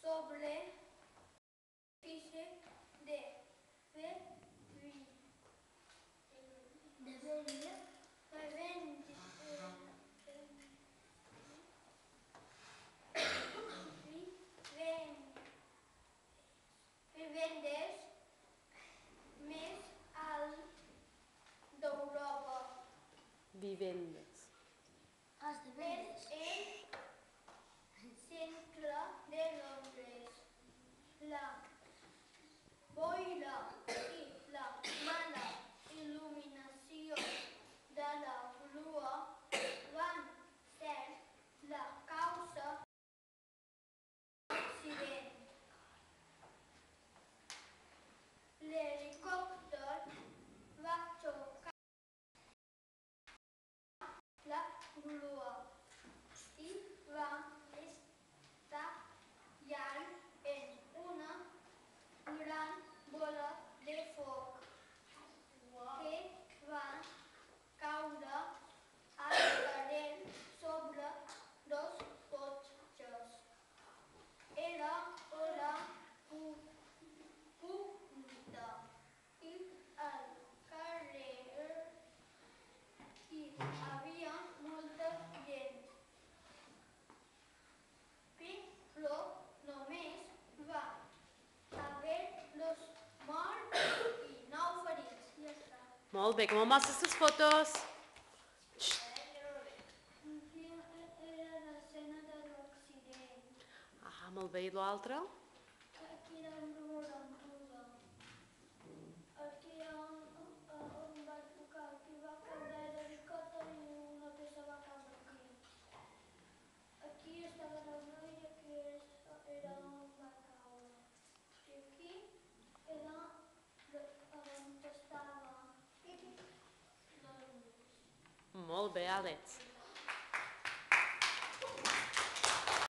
sobre l'edifici de vivendes més alt d'Europa. Vivendes. És el centre de Londres. La boira i la mala il·luminació de la grua van ser la causa de l'accident. L'helicòpter va xocar la grua i va estallar en una gran bola de foc que va caure al carrer sobre dos cotxes. Era hora punta i al carrer hi havia molta gent, però només va haver 2 morts i 9 ferits. Ja està. Molt bé, que me'l mostres les fotos? Aquí era l'escena de l'accident. Ah, molt bé, i l'altre? Aquí era una rampuda. Aquí on va tocar, aquí va caure l'helicòpter i una peça va caure aquí. Aquí estava la noia i aquí era on va caure. I aquí era on estava la luz. Molt bé, Àlex.